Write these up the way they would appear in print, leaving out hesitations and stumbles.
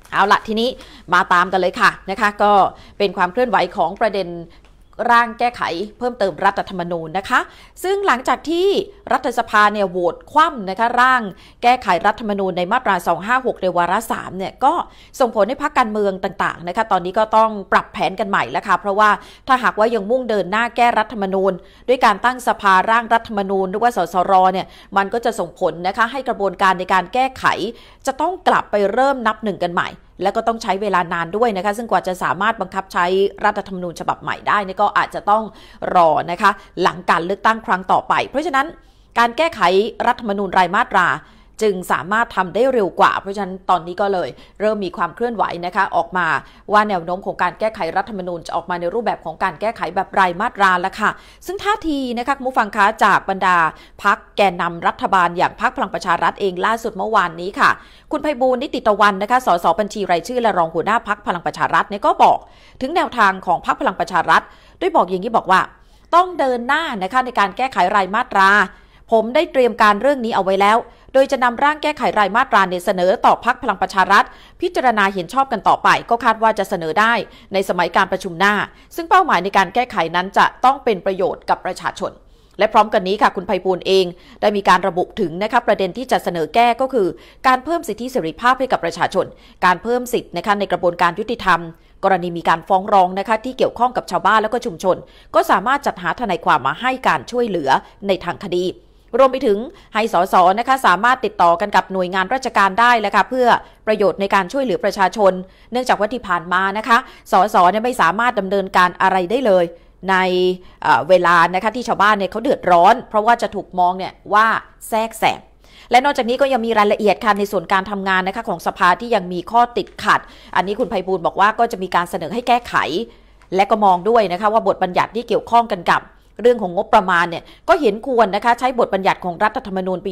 เอาละทีนี้มาตามกันเลยค่ะนะคะก็เป็นความเคลื่อนไหวของประเด็นร่างแก้ไขเพิ่มเติมรัฐธรรมนูญนะคะซึ่งหลังจากที่รัฐสภาเนี่ยโหวตคว่ำนะคะร่างแก้ไขรัฐธรรมนูญในมาตรา256ในวาระ3เนี่ยก็ส่งผลให้พรรคการเมืองต่างๆนะคะตอนนี้ก็ต้องปรับแผนกันใหม่แล้วค่ะเพราะว่าถ้าหากว่ายังมุ่งเดินหน้าแก้รัฐธรรมนูญด้วยการตั้งสภาร่างรัฐธรรมนูญหรือว่าสสรเนี่ยมันก็จะส่งผลนะคะให้กระบวนการในการแก้ไขจะต้องกลับไปเริ่มนับหนึ่งกันใหม่และก็ต้องใช้เวลานานด้วยนะคะซึ่งกว่าจะสามารถบังคับใช้รัฐธรรมนูญฉบับใหม่ได้นี่ก็อาจจะต้องรอนะคะหลังการเลือกตั้งครั้งต่อไปเพราะฉะนั้นการแก้ไขรัฐธรรมนูญรายมาตราจึงสามารถทำได้เร็วกว่าเพราะฉะนั้นตอนนี้ก็เลยเริ่มมีความเคลื่อนไหวนะคะออกมาว่าแนวโน้มของการแก้ไขรัฐธรรมนูญจะออกมาในรูปแบบของการแก้ไขแบบรายมาตราแล้วค่ะซึ่งท่าทีนะคะคุณผู้ฟังคะจากบรรดาพรรคแกนนำรัฐบาลอย่างพรรคพลังประชารัฐเองล่าสุดเมื่อวานนี้ค่ะคุณไพบูลย์นิติตะวันนะคะสสบัญชีรายชื่อและรองหัวหน้าพรรคพลังประชารัฐเนี่ยก็บอกถึงแนวทางของพรรคพลังประชารัฐด้วยบอกอย่างนี้บอกว่าต้องเดินหน้านะคะในการแก้ไขรายมาตราผมได้เตรียมการเรื่องนี้เอาไว้แล้วโดยจะนำร่างแก้ไขรายมาตราเสนอต่อพรรคพลังประชารัฐพิจารณาเห็นชอบกันต่อไปก็คาดว่าจะเสนอได้ในสมัยการประชุมหน้าซึ่งเป้าหมายในการแก้ไขนั้นจะต้องเป็นประโยชน์กับประชาชนและพร้อมกันนี้ค่ะคุณไพบูลย์เองได้มีการระบุถึงนะคะประเด็นที่จะเสนอแก้ก็คือการเพิ่มสิทธิเสรีภาพให้กับประชาชนการเพิ่มสิทธินะคะในกระบวนการยุติธรรมกรณีมีการฟ้องร้องนะคะที่เกี่ยวข้องกับชาวบ้านและก็ชุมชนก็สามารถจัดหาทนายความมาให้การช่วยเหลือในทางคดีรวมไปถึงให้สสนะคะสามารถติดต่อกันกับหน่วยงานราชการได้แล้วค่ะเพื่อประโยชน์ในการช่วยเหลือประชาชนเนื่องจากว่าที่ผ่านมานะคะสสเนี่ยไม่สามารถดำเนินการอะไรได้เลยในเวลานะคะที่ชาวบ้านเนี่ยเขาเดือดร้อนเพราะว่าจะถูกมองเนี่ยว่าแทรกแซงและนอกจากนี้ก็ยังมีรายละเอียดค่ะในส่วนการทำงานนะคะของสภาที่ยังมีข้อติดขัดอันนี้คุณไพบูลย์บอกว่าก็จะมีการเสนอให้แก้ไขและก็มองด้วยนะคะว่าบทบัญญัติที่เกี่ยวข้องกันกับเรื่องของงบประมาณเนี่ยก็เห็นควรนะคะใช้บทบัญญัติของรัฐธรรมนูญปี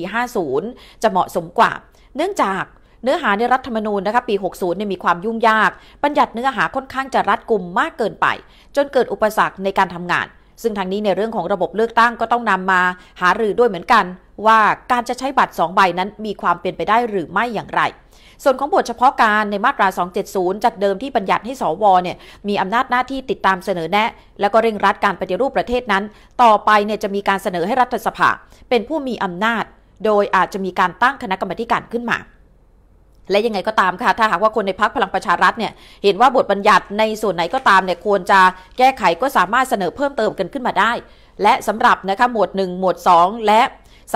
50จะเหมาะสมกว่าเนื่องจากเนื้อหาในรัฐธรรมนูญนะคะปี60เนี่ยมีความยุ่งยากบัญญัติเนื้อหาค่อนข้างจะรัดกุมมากเกินไปจนเกิดอุปสรรคในการทำงานซึ่งทางนี้ในเรื่องของระบบเลือกตั้งก็ต้องนำมาหารือด้วยเหมือนกันว่าการจะใช้บัตร2ใบนั้นมีความเป็นไปได้หรือไม่อย่างไรส่วนของบทเฉพาะการในมาตรา270จากเดิมที่บัญญัติให้สวเนี่ยมีอำนาจหน้าที่ติดตามเสนอแนะและก็เร่งรัดการปฏิรูปประเทศนั้นต่อไปเนี่ยจะมีการเสนอให้รัฐสภาเป็นผู้มีอำนาจโดยอาจจะมีการตั้งคณะกรรมการขึ้นมาและยังไงก็ตามค่ะถ้าหากว่าคนในพรรคพลังประชารัฐเนี่ยเห็นว่าบทบัญญัติในส่วนไหนก็ตามเนี่ยควรจะแก้ไขก็สามารถเสนอเพิ่มเติมกันขึ้นมาได้และสำหรับนะคะหมวด1หมวด2และ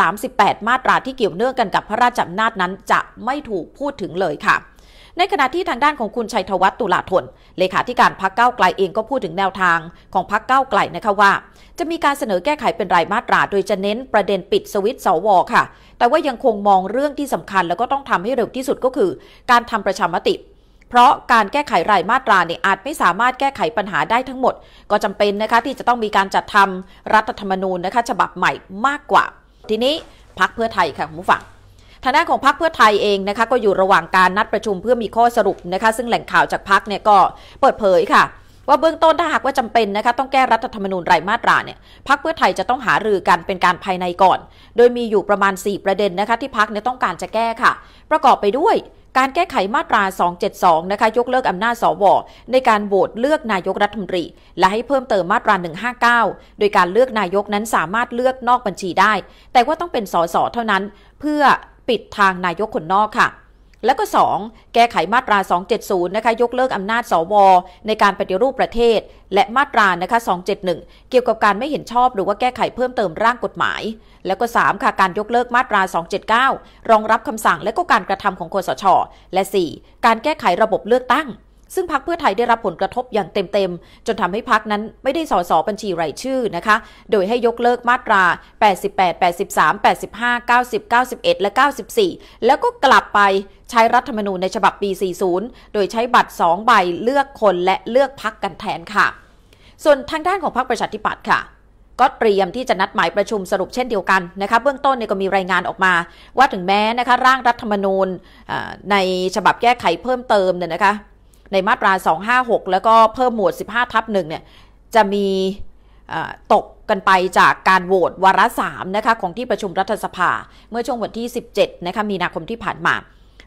38มาตราที่เกี่ยวเนื่องกันกับพระราชอำนาจนั้นจะไม่ถูกพูดถึงเลยค่ะในขณะที่ทางด้านของคุณชัยธวัฒน์ตุลาธนเลขาธิการพรรคก้าวไกลเองก็พูดถึงแนวทางของพรรคก้าวไกลนะคะว่าจะมีการเสนอแก้ไขเป็นรายมาตราโดยจะเน้นประเด็นปิดสวิตช์สวค่ะแต่ว่ายังคงมองเรื่องที่สำคัญแล้วก็ต้องทำให้เร็วที่สุดก็คือการทำประชามติเพราะการแก้ไขรายมาตราเนี่ยอาจไม่สามารถแก้ไขปัญหาได้ทั้งหมดก็จำเป็นนะคะที่จะต้องมีการจัดทำรัฐธรรมนูญนะคะฉบับใหม่มากกว่าทีนี้พรรคเพื่อไทยค่ะคุณผู้ฟังทางด้านของพรรคเพื่อไทยเองนะคะก็อยู่ระหว่างการนัดประชุมเพื่อมีข้อสรุปนะคะซึ่งแหล่งข่าวจากพรรคเนี่ยก็เปิดเผยค่ะว่าเบื้องต้นถ้าหากว่าจำเป็นนะคะต้องแก้รัฐธรรมนูญรายมาตราเนี่ยพรรคเพื่อไทยจะต้องหารือกันเป็นการภายในก่อนโดยมีอยู่ประมาณ4ประเด็นนะคะที่พรรคเนี่ยต้องการจะแก้ค่ะประกอบไปด้วยการแก้ไขมาตรา272นะคะยกเลิกอำนาจสวในการโหวตเลือกนายกรัฐมนตรีและให้เพิ่มเติมมาตรา159โดยการเลือกนายกนั้นสามารถเลือกนอกบัญชีได้แต่ว่าต้องเป็นสสเท่านั้นเพื่อปิดทางนายกคนนอกค่ะแล้วก็2แก้ไขมาตรา270นะคะยกเลิกอำนาจสวในการปฏิรูปประเทศและมาตรานะคะ271เกี่ยวกับการไม่เห็นชอบหรือว่าแก้ไขเพิ่มเติมร่างกฎหมายแล้วก็3ค่ะการยกเลิกมาตรา279รองรับคำสั่งและก็การกระทำของคสช.และ4การแก้ไขระบบเลือกตั้งซึ่งพรรคเพื่อไทยได้รับผลกระทบอย่างเต็มๆจนทำให้พรรคนั้นไม่ได้สสบัญชีรายชื่อนะคะโดยให้ยกเลิกมาตรา88 83 85 90 91และ94แล้วก็กลับไปใช้รัฐธรรมนูญในฉบับปี40โดยใช้บัตร2ใบเลือกคนและเลือกพรรคกันแทนค่ะส่วนทางด้านของพรรคประชาธิปัตย์ค่ะก็เตรียมที่จะนัดหมายประชุมสรุปเช่นเดียวกันนะคะเบื้องต้นเนี่ยก็มีรายงานออกมาว่าถึงแม้นะคะร่างรัฐธรรมนูญในฉบับแก้ไขเพิ่มเติมเนี่ยนะคะในมาตรา256แล้วก็เพิ่มหมวด 15/1 เนี่ยจะมีตกกันไปจากการโหวตวาระ3นะคะของที่ประชุมรัฐสภาเมื่อช่วงวันที่17นะคะมีนาคมที่ผ่านมา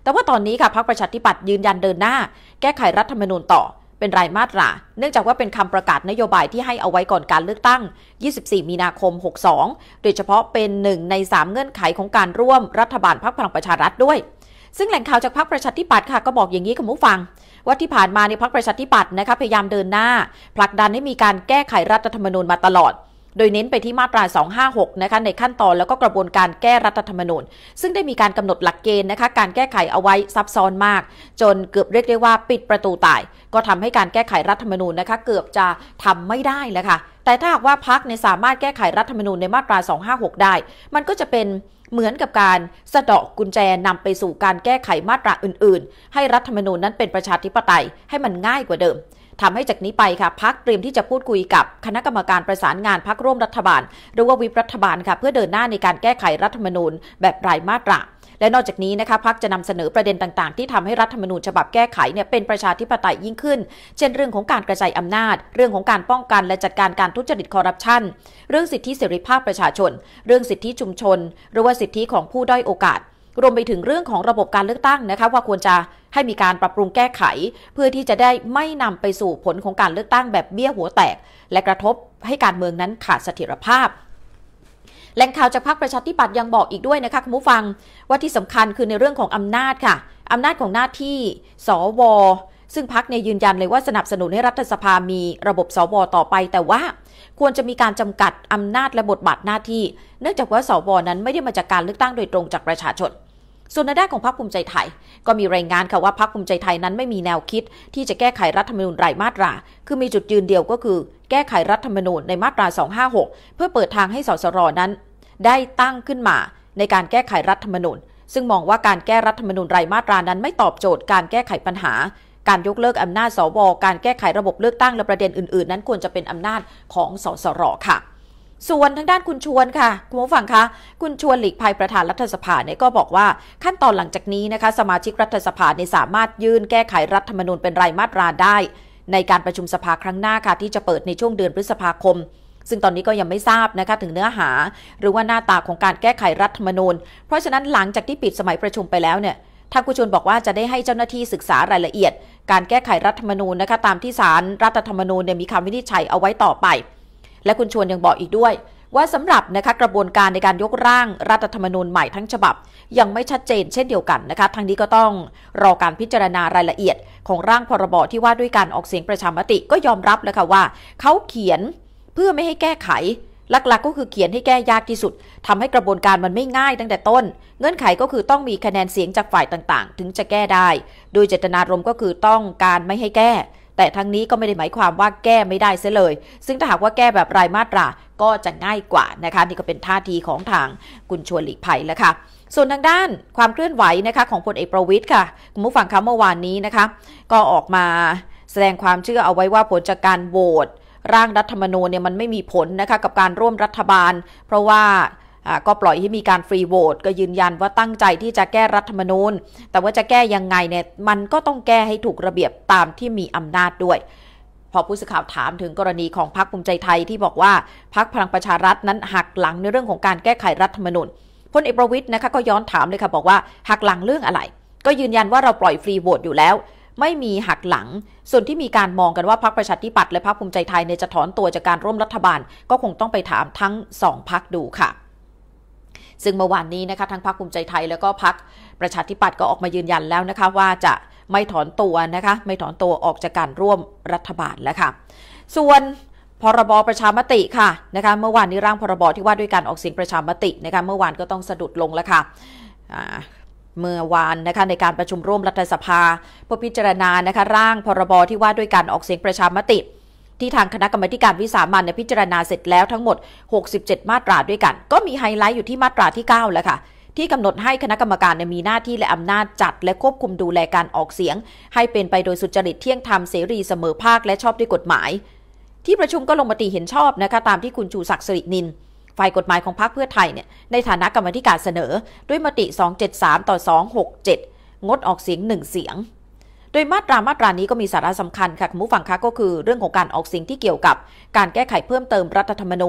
แต่ว่าตอนนี้ค่ะพรรคประชาธิปัตย์ยืนยันเดินหน้าแก้ไขรัฐธรรมนูญต่อเป็นรายมาตราเนื่องจากว่าเป็นคำประกาศนโยบายที่ให้เอาไว้ก่อนการเลือกตั้ง 24 มีนาคม 62 โดยเฉพาะเป็น1 ใน 3 เงื่อนไขของการร่วมรัฐบาลพรรคพลังประชารัฐด้วยซึ่งแหล่งข่าวจากพรรคประชาธิปัตย์ค่ะก็บอกอย่างนี้คุณผู้ฟังว่าที่ผ่านมาในพรรคประชาธิปัตย์นะคะพยายามเดินหน้าผลักดันให้มีการแก้ไขรัฐธรรมนูญมาตลอดโดยเน้นไปที่มาตรา 256 นะคะในขั้นตอนแล้วก็กระบวนการแก้รัฐธรรมนูญซึ่งได้มีการกำหนดหลักเกณฑ์นะคะการแก้ไขเอาไว้ซับซ้อนมากจนเกือบเรียกได้ว่าปิดประตูตายก็ทำให้การแก้ไขรัฐธรรมนูญนะคะเกือบจะทำไม่ได้แล้วค่ะแต่ถ้าหากว่าพรรคสามารถแก้ไขรัฐธรรมนูญในมาตรา 256 ได้มันก็จะเป็นเหมือนกับการสะเดาะกุญแจนำไปสู่การแก้ไขมาตราอื่นๆให้รัฐธรรมนูญนั้นเป็นประชาธิปไตยให้มันง่ายกว่าเดิมทำให้จากนี้ไปค่ะพรรคเตรียมที่จะพูดคุยกับคณะกรรมการประสานงานพรรคร่วมรัฐบาลหรือว่าวิปรัฐบาลค่ะเพื่อเดินหน้าในการแก้ไขรัฐธรรมนูญแบบรายมาตราและนอกจากนี้นะคะพรรคจะนำเสนอประเด็นต่างๆที่ทำให้รัฐธรรมนูญฉบับแก้ไขเป็นประชาธิปไตยยิ่งขึ้นเช่นเรื่องของการกระจายอำนาจเรื่องของการป้องกันและจัดการการทุจริตคอร์รัปชันเรื่องสิทธิเสรีภาพประชาชนเรื่องสิทธิชุมชนหรือว่าสิทธิของผู้ด้อยโอกาสรวมไปถึงเรื่องของระบบการเลือกตั้งนะคะว่าควรจะให้มีการปรับปรุงแก้ไขเพื่อที่จะได้ไม่นำไปสู่ผลของการเลือกตั้งแบบเบี้ยหัวแตกและกระทบให้การเมืองนั้นขาดเสถียรภาพแหล่งข่าวจากพรรคประชาธิปัตย์ยังบอกอีกด้วยนะคะคุณผู้ฟังว่าที่สำคัญคือในเรื่องของอำนาจค่ะอำนาจของหน้าที่สวซึ่งพรรคยืนยันเลยว่าสนับสนุนให้รัฐสภามีระบบสวต่อไปแต่ว่าควรจะมีการจำกัดอำนาจและบทบาทหน้าที่เนื่องจากว่าสวนั้นไม่ได้มาจากการเลือกตั้งโดยตรงจากประชาชนส่วนในด้านของพรรคภูมิใจไทยก็มีรายงานค่ะว่าพรรคภูมิใจไทยนั้นไม่มีแนวคิดที่จะแก้ไขรัฐธรรมนูญรายมาตราคือมีจุดยืนเดียวก็คือแก้ไขรัฐธรรมนูญในมาตรา 256 เพื่อเปิดทางให้สสรนั้นได้ตั้งขึ้นมาในการแก้ไขรัฐธรรมนูญซึ่งมองว่าการแก้รัฐธรรมนูญรายมาตรานั้นไม่ตอบโจทย์การแก้ไขปัญหาการยกเลิกอำนาจสวการแก้ไขระบบเลือกตั้งและประเด็นอื่นๆนั้นควรจะเป็นอำนาจของสสรค่ะส่วนทางด้านคุณชวนค่ะคุณผู้ฟังคะคุณชวนหลีกภัยประธานรัฐสภาก็บอกว่าขั้นตอนหลังจากนี้นะคะสมาชิกรัฐสภาสามารถยื่นแก้ไขรัฐธรรมนูญเป็นรายมาตราได้ในการประชุมสภาครั้งหน้าค่ะที่จะเปิดในช่วงเดือนพฤษภาคมซึ่งตอนนี้ก็ยังไม่ทราบนะคะถึงเนื้อหาหรือว่าหน้าตาของการแก้ไขรัฐธรรมนูญเพราะฉะนั้นหลังจากที่ปิดสมัยประชุมไปแล้วทางคุณชวนบอกว่าจะได้ให้เจ้าหน้าที่ศึกษารายละเอียดการแก้ไขรัฐธรรมนูญนะคะตามที่ศาลรัฐธรรมนูญมีคำวินิจฉัยเอาไว้ต่อไปและคุณชวนยังบอกอีกด้วยว่าสำหรับนะคะกระบวนการในการยกร่างรัฐธรรมนูญใหม่ทั้งฉบับยังไม่ชัดเจนเช่นเดียวกันนะคะทางนี้ก็ต้องรอการพิจารณารายละเอียดของร่างพรบที่ว่าด้วยการออกเสียงประชามติก็ยอมรับเลยค่ะว่าเขาเขียนเพื่อไม่ให้แก้ไขหลักๆก็คือเขียนให้แก้ยากที่สุดทำให้กระบวนการมันไม่ง่ายตั้งแต่ต้นเงื่อนไขก็คือต้องมีคะแนนเสียงจากฝ่ายต่างๆถึงจะแก้ได้โดยเจตนารมณ์ก็คือต้องการไม่ให้แก้แต่ทั้งนี้ก็ไม่ได้หมายความว่าแก้ไม่ได้เสียเลยซึ่งถ้าหากว่าแก้แบบรายมาตราก็จะง่ายกว่านะคะนี่ก็เป็นท่าทีของทางคุณชวนหลีกภัยแล้วค่ะส่วนทางด้านความเคลื่อนไหวนะคะของพลเอกประวิตรค่ะคุณผู้ฟังคะเมื่อวานนี้นะคะก็ออกมาแสดงความเชื่อเอาไว้ว่าผลจากการโหวตร่างรัฐธรรมนูญมันไม่มีผลนะคะกับการร่วมรัฐบาลเพราะว่าก็ปล่อยให้มีการฟรีโหวตก็ยืนยันว่าตั้งใจที่จะแก้รัฐธรรมนูญแต่ว่าจะแก้ยังไงมันก็ต้องแก้ให้ถูกระเบียบตามที่มีอำนาจด้วยพอผู้สื่อข่าวถามถึงกรณีของพรรคภูมิใจไทยที่บอกว่าพรรคพลังประชารัฐนั้นหักหลังในเรื่องของการแก้ไขรัฐธรรมนูญพลเอกประวิตรนะคะก็ย้อนถามเลยค่ะบอกว่าหักหลังเรื่องอะไรก็ยืนยันว่าเราปล่อยฟรีโหวตอยู่แล้วไม่มีหักหลังส่วนที่มีการมองกันว่าพรรคประชาธิปัตย์และพรรคภูมิใจไทยจะถอนตัวจากการร่วมรัฐบาลก็คงต้องไปถามทั้ง2พรรคดูค่ะซึ่งเมื่อวานนี้นะคะทั้งพรรคภูมิใจไทยแล้วก็พรรคประชาธิปัตย์ก็ออกมายืนยันแล้วนะคะว่าจะไม่ถอนตัวนะคะไม่ถอนตัวออกจากการร่วมรัฐบาลแล้วค่ะส่วนพรบประชามติค่ะนะคะเมื่อวานนี้ร่างพรบที่ว่าด้วยการออกเสียงประชามตินะคะเมื่อวานก็ต้องสะดุดลงแล้วค่ะเมื่อวานนะคะในการประชุมร่วมรัฐสภาเพื่อพิจารณานะคะร่างพรบที่ว่าด้วยการออกเสียงประชามติที่ทางคณะกรรมการวิสามัญพิจารณาเสร็จแล้วทั้งหมด67มาตราด้วยกันก็มีไฮไลท์อยู่ที่มาตราที่9แล้วค่ะที่กำหนดให้คณะกรรมการมีหน้าที่และอำนาจจัดและควบคุมดูแลการออกเสียงให้เป็นไปโดยสุจริตเที่ยงธรรมเสรีเสมอภาคและชอบด้วยกฎหมายที่ประชุมก็ลงมติเห็นชอบนะคะตามที่คุณชูศักดิ์สิรินินฝ่ายกฎหมายของพรรคเพื่อไทยในฐานะกรรมการเสนอด้วยมติ273ต่อ267งดออกเสียง1เสียงโดยมาตรานี้ก็มีสาระสำคัญค่ะคุณผู้ฟังคะก็คือเรื่องของการออกเสียงที่เกี่ยวกับการแก้ไขเพิ่มเติมรัฐธรรมนูญ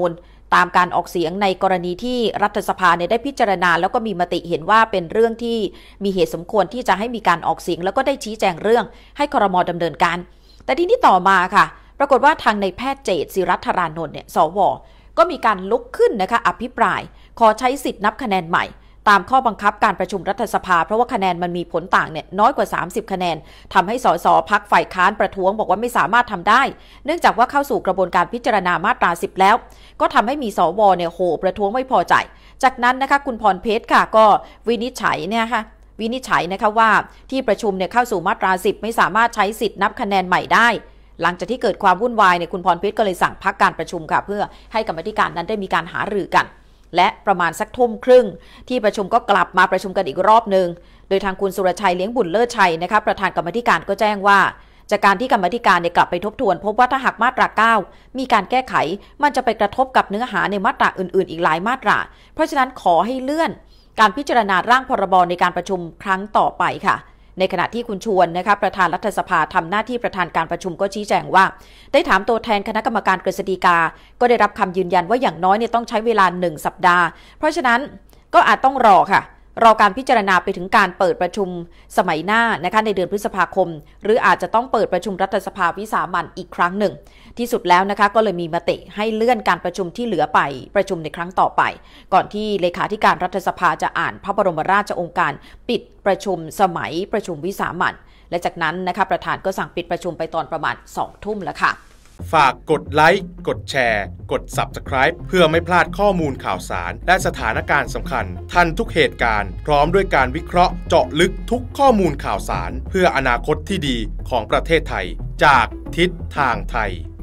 ตามการออกเสียงในกรณีที่รัฐสภาเนี่ยได้พิจารณาแล้วก็มีมติเห็นว่าเป็นเรื่องที่มีเหตุสมควรที่จะให้มีการออกเสียงแล้วก็ได้ชี้แจงเรื่องให้ครม.ดำเนินการแต่ทีนี้ต่อมาค่ะปรากฏว่าทางในแพทย์เจตศิรัตน์ธารานนท์เนี่ยสว.ก็มีการลุกขึ้นนะคะอภิปรายขอใช้สิทธิ์นับคะแนนใหม่ตามข้อบังคับการประชุมรัฐสภาเพราะว่าคะแนนมันมีผลต่างเนี่ยน้อยกว่า30คะแนนทำให้สสพรรคฝ่ายค้านประท้วงบอกว่าไม่สามารถทำได้เนื่องจากว่าเข้าสู่กระบวนการพิจารณามาตรา10แล้วก็ทำให้มีสวเนี่ยโหประท้วงไม่พอใจจากนั้นนะคะคุณพรเพชรค่ะก็วินิจฉัยนะคะว่าที่ประชุมเนี่ยเข้าสู่มาตรา10ไม่สามารถใช้สิทธิ์นับคะแนนใหม่ได้หลังจากที่เกิดความวุ่นวายเนี่ยคุณพรเพชรก็เลยสั่งพักการประชุมค่ะเพื่อให้กรรมาธิการนั้นได้มีการหารือกันและประมาณสักทุ่มครึ่งที่ประชุมก็กลับมาประชุมกันอีกรอบนึงโดยทางคุณสุรชัยเลี้ยงบุญเลิศชัยนะคะประธานกรรมาธิการก็แจ้งว่าจากการที่กรรมาธิการเนี่ยกลับไปทบทวนพบว่าถ้าหากมาตรา9มีการแก้ไขมันจะไปกระทบกับเนื้อหาในมาตราอื่นๆอีกหลายมาตราเพราะฉะนั้นขอให้เลื่อนการพิจารณาร่างพรบในการประชุมครั้งต่อไปค่ะในขณะที่คุณชวนนะคะประธานรัฐสภาทำหน้าที่ประธานการประชุมก็ชี้แจงว่าได้ถามตัวแทนคณะกรรมการกฤษฎีกาก็ได้รับคำยืนยันว่าอย่างน้อยเนี่ยต้องใช้เวลา1สัปดาห์เพราะฉะนั้นก็อาจต้องรอการพิจารณาไปถึงการเปิดประชุมสมัยหน้านะคะในเดือนพฤษภาคมหรืออาจจะต้องเปิดประชุมรัฐสภาวิสามัญอีกครั้งหนึ่งที่สุดแล้วนะคะก็เลยมีมติให้เลื่อนการประชุมที่เหลือไปประชุมในครั้งต่อไปก่อนที่เลขาธิการรัฐสภาจะอ่านพระบรมราชโองการปิดประชุมสมัยประชุมวิสามัญและจากนั้นนะคะประธานก็สั่งปิดประชุมไปตอนประมาณ 20:00 น.แล้วค่ะฝากกดไลค์กดแชร์กด Subscribe เพื่อไม่พลาดข้อมูลข่าวสารและสถานการณ์สำคัญทันทุกเหตุการณ์พร้อมด้วยการวิเคราะห์เจาะลึกทุกข้อมูลข่าวสารเพื่ออนาคตที่ดีของประเทศไทยจากทิศทางไทย